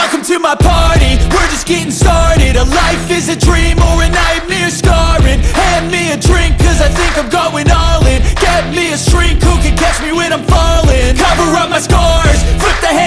Welcome to my party, we're just getting started. A life is a dream or a nightmare scarring. Hand me a drink cause I think I'm going all in. Get me a shrink who can catch me when I'm falling. Cover up my scars, flip the